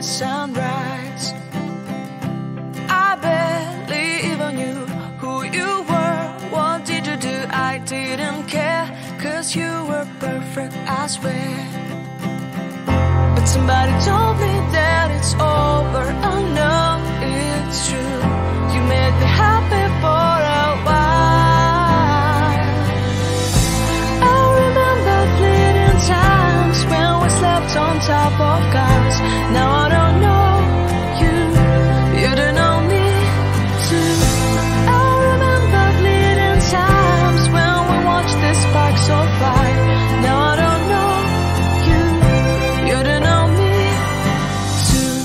sunrise. I barely even knew who you were. What did you do? I didn't care, 'cause you were perfect, I swear. But somebody told me that it's over. Oh no, it's true. You made me happy for a while. I remember fleeting times when we slept on top of cars. Now I don't know you, you don't know me too. I remember fleeting times when we watched the sparks of fire. Now I don't know you, you don't know me too.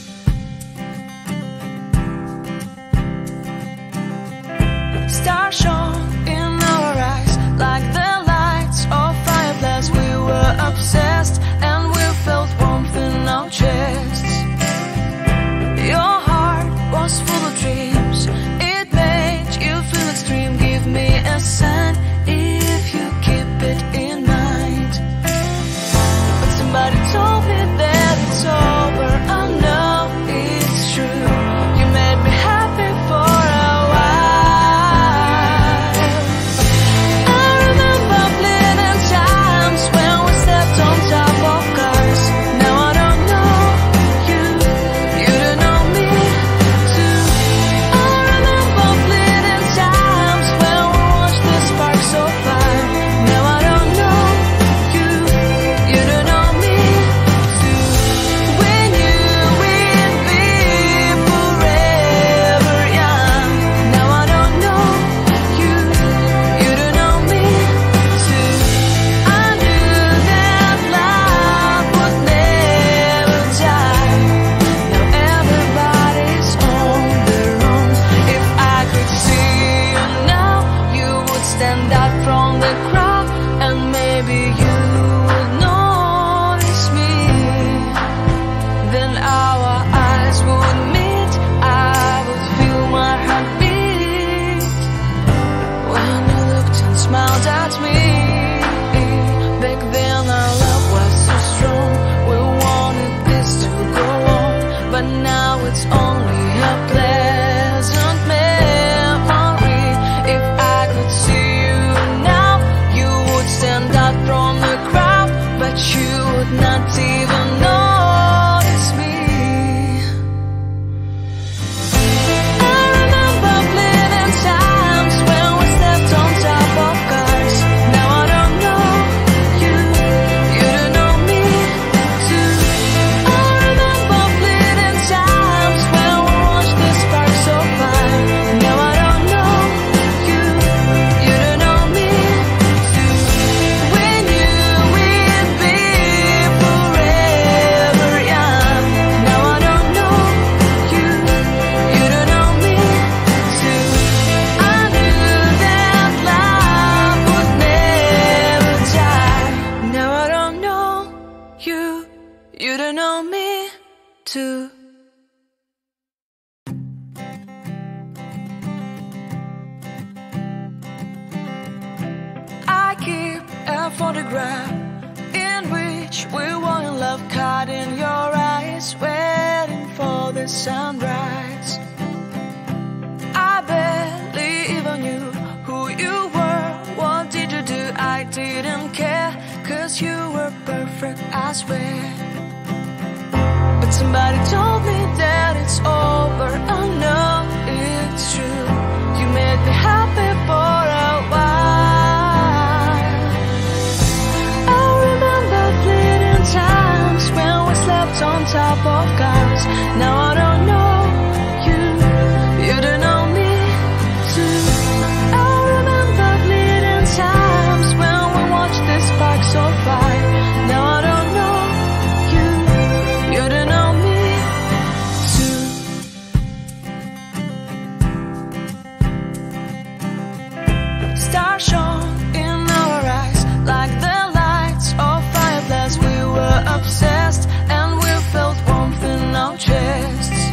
Stars shone in our eyes like the lights of fireflies. We were obsessed and we felt warmth in our chests. Your heart was full of dreams. It made you feel extreme. Give me a sign if you keep it in mind. But somebody told me that it's over. I know it's true. You made me happy for a while. I remember fleeting times when we stepped on top of cars. Now I don't know you, you don't know me too. I remember fleeting times when we watched the sparks of fire. Now I don't know you, you don't know me too. We knew we'd be forever young. Now I don't know you, you don't know me too. I knew that love would never die. Now everybody's on their own. If I could see you now, you would stand out from the crowd, and maybe you would notice me. Then our eyes would meet. I would feel my heart beat when you looked and smiled at me. Back then our love was so strong. We wanted this to go on, but now it's only a pleasant memory. If I could see you now, you would stand out from the crowd, but you would not even notice me. I remember fleeting times when we stepped on top of cars. Now I don't know you, you don't know me too. I remember fleeting times when we watched the sparks of fire. Now I don't know you, you don't know me too. We knew we'd be forever young. Now I don't know you, you don't know me too. I knew that love would never die. Now I don't know you, you don't know me too. I keep a photograph in which we were in love, caught in your eyes, waiting for the sunrise. I barely even knew who you were. What did you do? I didn't care, 'cause you were perfect, I swear. But somebody told me that it's over. Oh no, it's true. You made me happy for a while. I remember fleeting times when we slept on top of cars. Now I don't know you, you don't know me too. I remember fleeting times when we watched the sparks of fire. Now I don't know you, you don't know me too. Stars shone in our eyes like the lights of fireflies. We were obsessed and we felt warmth in our chests.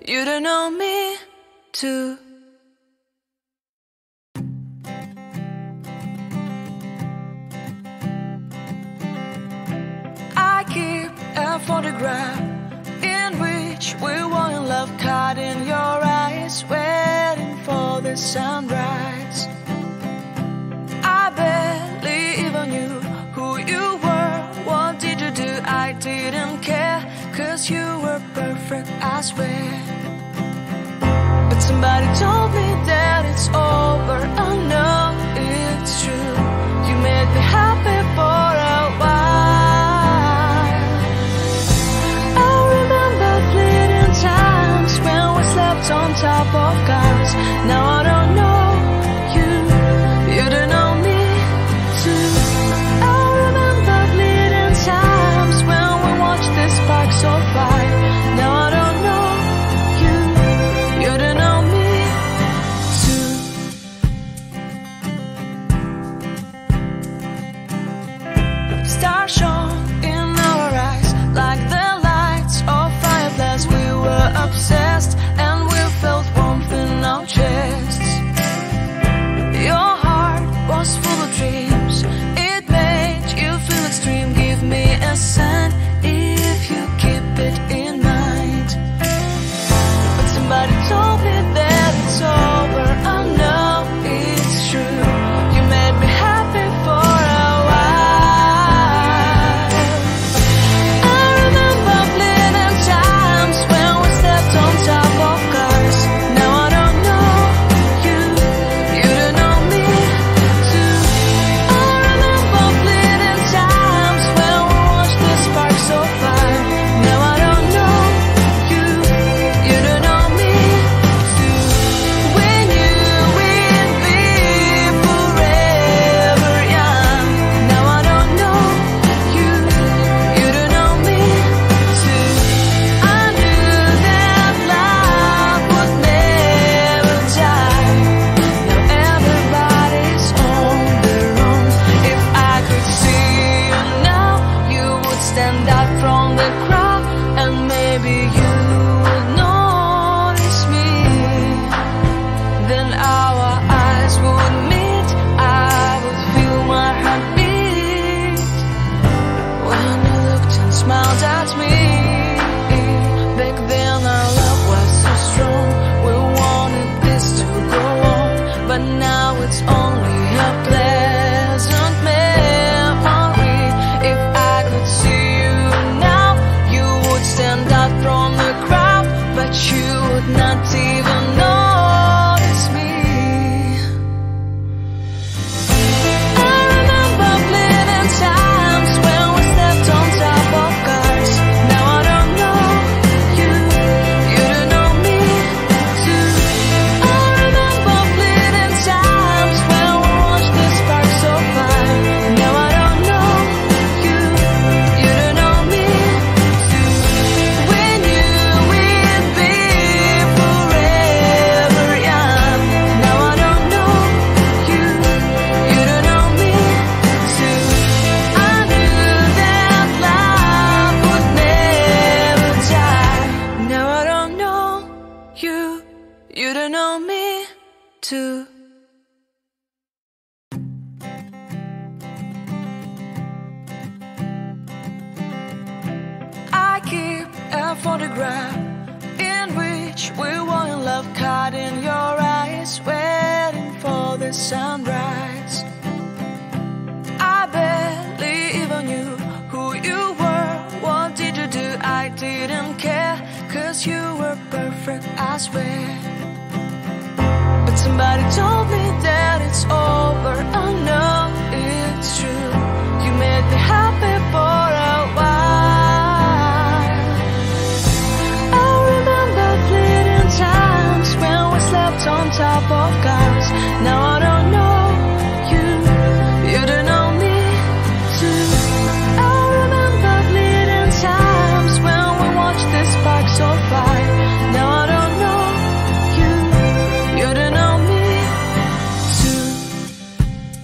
you don't know me too. I keep a photograph in which we were in love, caught in your eyes, waiting for the sunrise. I barely even knew who you were. What did you do? I didn't care, 'cause you were perfect, I swear. But somebody told me that it's over. I know it's true. You made me happy for a while. I remember fleeting times when we slept on top of cars. Now I don't know you, you don't know me too. I remember fleeting times when we watched the sparks so bright. Now I don't know you, you don't know me too. Stars shone in our eyes like the lights of fireplace. We were obsessed and we felt warmth in our chests. Your heart was full of dreams, it made you feel extreme. Give me a sign if you keep it in mind. But somebody told me that it's over. I know it's true. You made me happy for a while. I remember fleeting times when we slept on top of cars. Now I don't know you, you don't know me too. I remember fleeting times when we watched the sparks so fire. Now I don't know you, you don't know me too. We knew we'd be forever young. Now I don't know you, you don't know me too. I knew that love would never die. Now everybody's on their own. If I could see you now, you would stand out from the crowd, and maybe you would notice me. Then our eyes would meet, I would feel my heart beat when you looked and smiled at me. Back then our love was so strong, we wanted this to go on, but now it's only a pleasant memory. If I could see you now, you would stand out from the crowd, but you would not even notice me. I remember fleeting times when we slept on top of cars. Now I don't know you, you don't know me too. I remember fleeting times when we watched the sparks so fire. Now I don't know you, you don't know me too. We knew we'd be forever young. Now I don't know you, you don't know me too. I knew that love would never die. Now I don't know you, you don't know me too. I keep a photograph in which we were in love, caught in your eyes, waiting for the sunrise. I barely even knew who you were. What did you do? I didn't care, 'cause you were perfect, I swear. But somebody told me that it's over. I know it's true. You made me happy for a while. I remember fleeting times when we slept on top of cars. Now I don't know you, you don't know me too. I remember fleeting times when we watched the sparks so fire. Now I don't know you, you don't know me too.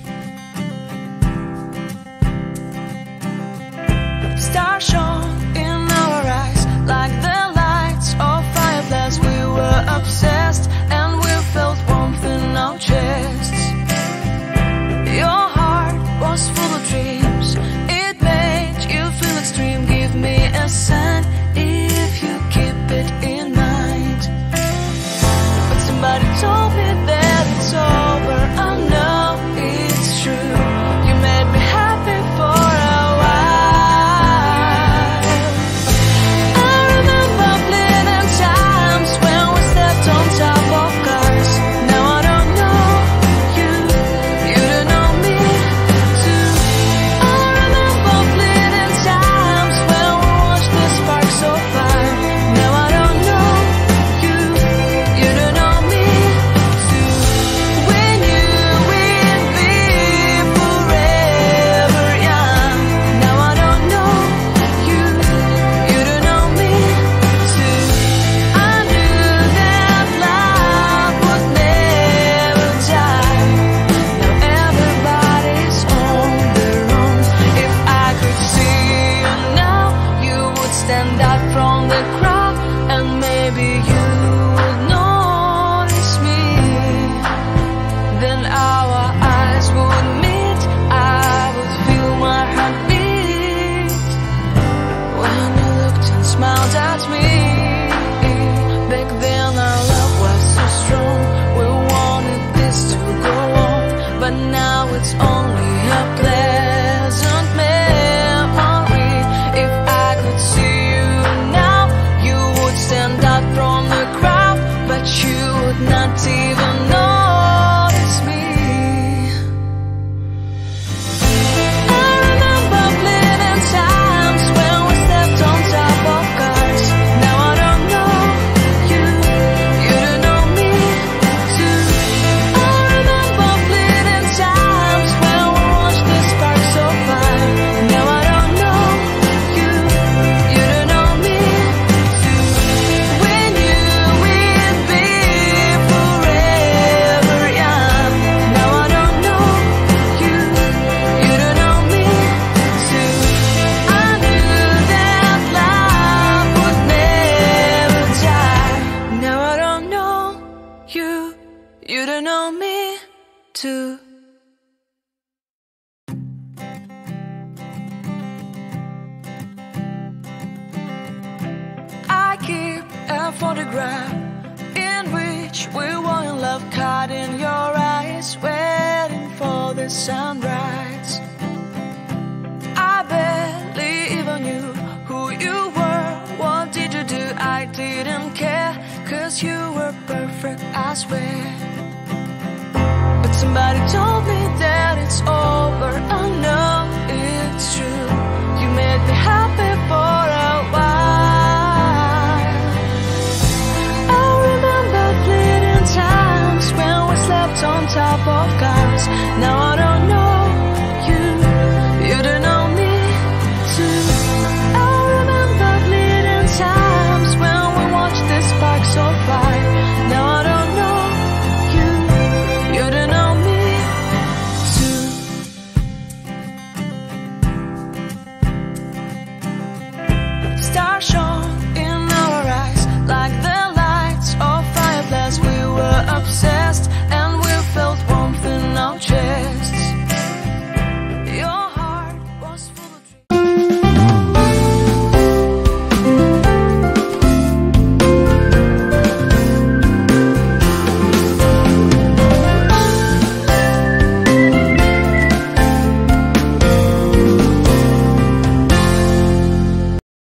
not even notice me. I remember fleeting times when we stepped on top of cars. Now I don't know you, you don't know me too. I remember fleeting times when we watched the sparks so far. Now I don't know you, you don't know me too. When you with me forever young. Now I don't know you, you don't know me too. I knew that love would never die. Now I don't know you, you don't know me too. I keep a photograph in which we were in love, caught in your eyes, waiting for the sunrise. I barely even knew who you were. What did you do? I didn't care, 'cause you were perfect, I swear. But somebody told me that it's all